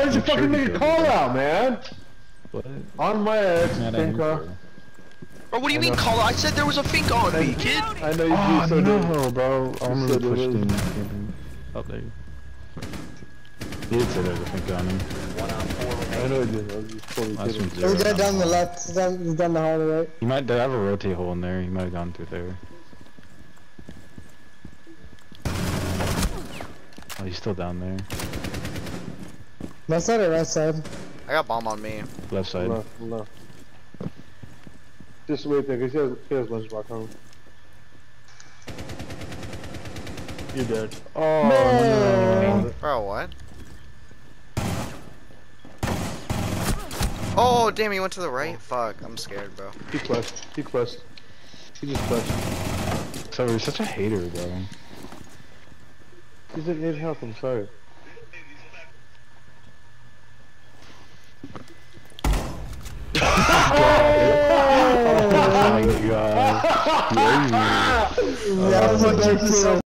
why did you fucking make a call out, man? What? On my ex, Finka. Bro, what do you mean call out? I said there was a Fink on me, kid. I know you Oh so no, bro. I almost said pushed it him. Up there. He did say there was a Fink on him. I know you did. I was just totally Last kidding. one's zero. He's down the left. He's down the hall to the right. He might have a rotate hole in there. He might have gone through there. Oh, he's still down there. Left side or right side? I got bomb on me. Left side. No. Just wait there, cause he has lunchbox on. You're dead. Oh no. Bro, what? Oh, damn, he went to the right? Fuck, I'm scared, bro. He clutched. He just clutched. So you're such a hater, bro. He's at 8 health, I'm sorry. Oh my god. That was a good